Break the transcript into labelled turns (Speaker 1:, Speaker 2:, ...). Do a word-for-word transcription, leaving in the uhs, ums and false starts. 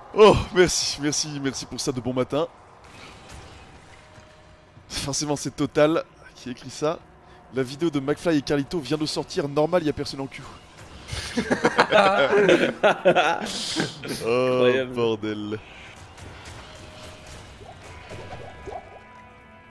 Speaker 1: Oh, merci, merci, merci pour ça de bon matin. Forcément, c'est Total qui écrit ça. La vidéo de McFly et Carlito vient de sortir, normal, y a personne en cul. Oh,
Speaker 2: Incroyable.
Speaker 1: bordel.